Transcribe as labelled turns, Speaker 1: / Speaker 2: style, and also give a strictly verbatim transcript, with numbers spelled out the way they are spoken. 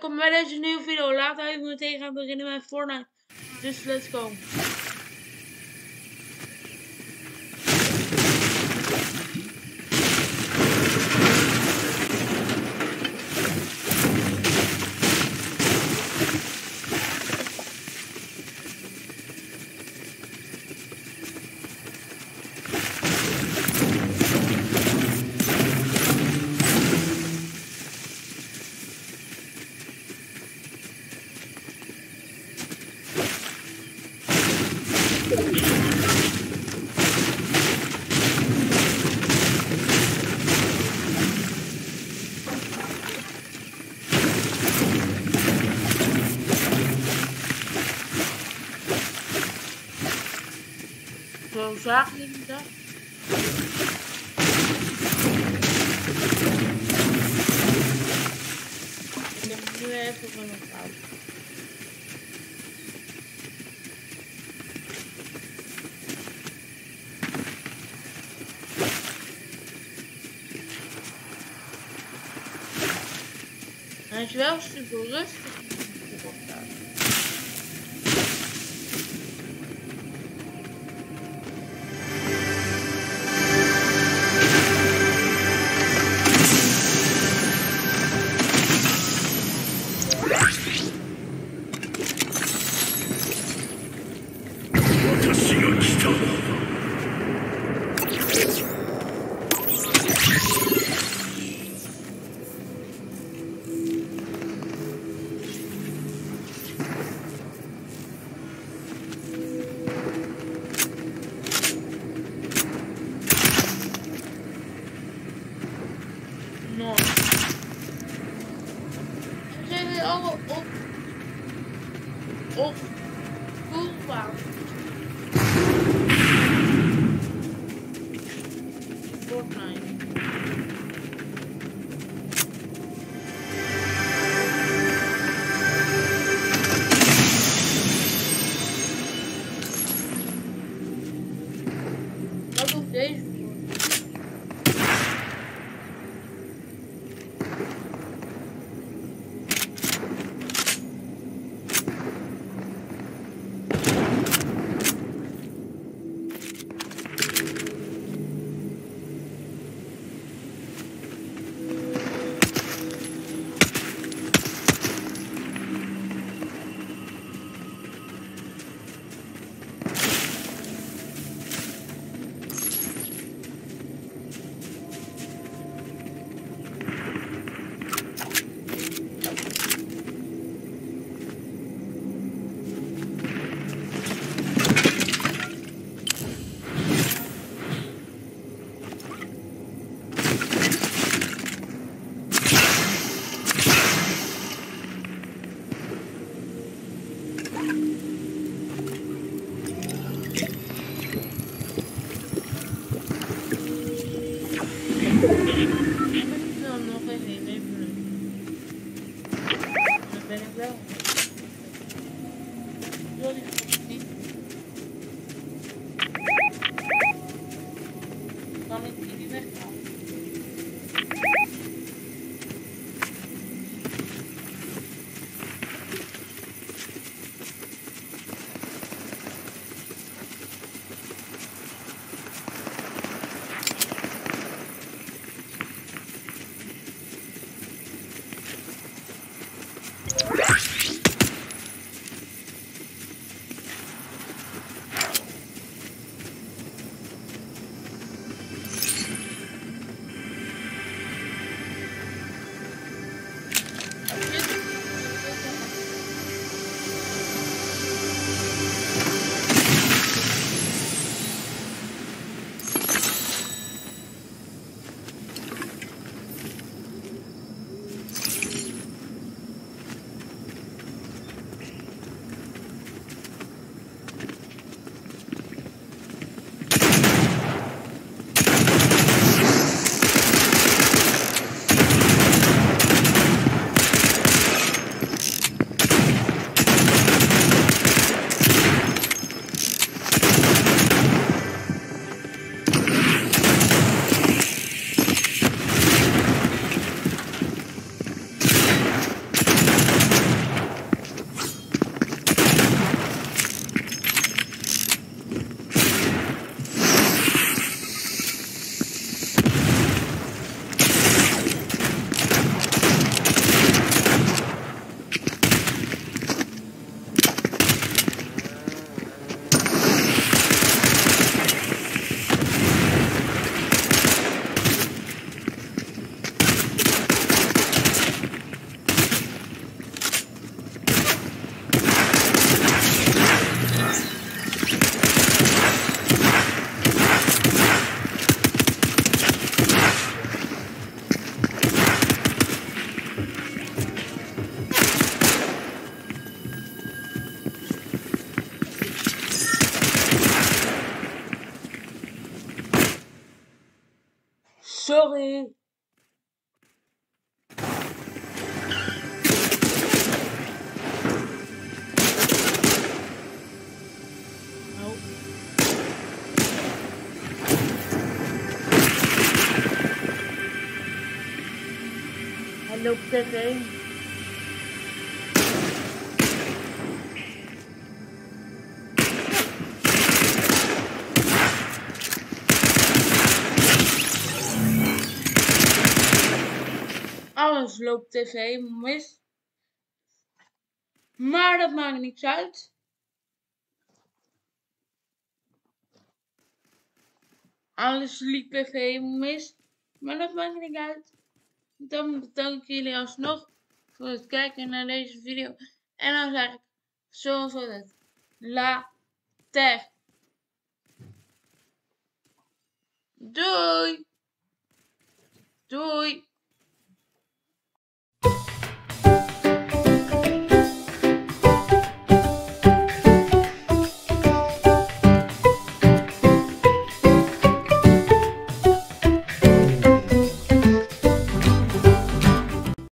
Speaker 1: welkom bij deze nieuwe video. Laten we even meteen gaan beginnen met Fortnite. Dus let's go. Zo zagen jullie dat? Ik heb het nu even van opgehouden. Hij is wel super rustig. Of voelbaar. Fortnite. Wat doet deze voor? Sorry. Oh. Hallo tv. Alles loopt tv mis. Maar dat maakt niks uit. Alles liep even mis. Maar dat maakt niet uit. Dan bedank ik jullie alsnog voor het kijken naar deze video. En dan zeg ik zoals altijd. Later. Doei. Doei.